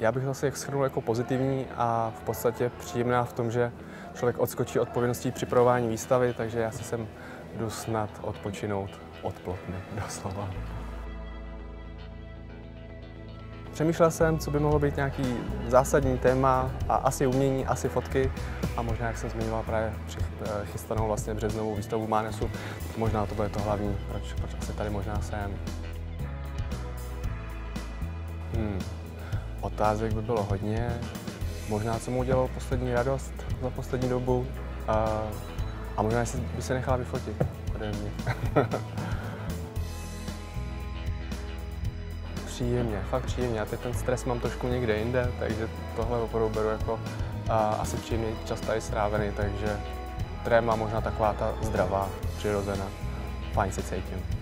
Já bych zase shrnul jako pozitivní a v podstatě příjemná v tom, že člověk odskočí od povinností připravování výstavy, takže já si sem jdu snad odpočinout od Plotny, doslova. Přemýšlel jsem, co by mohlo být nějaký zásadní téma a asi umění, asi fotky a možná, jak jsem zmiňoval právě chystanou vlastně březnovou výstavu Mánesu, možná to bude to hlavní, proč asi tady možná jsem. Otázek by bylo hodně, možná co mu udělalo poslední radost za poslední dobu a možná jestli by se nechala vyfotit ode mě. Příjemně, fakt příjemně. Já teď ten stres mám trošku někde jinde, takže tohle opravdu beru jako asi příjemný čas tady strávený, takže tréma možná taková ta zdravá, přirozená. Fajn se cítím.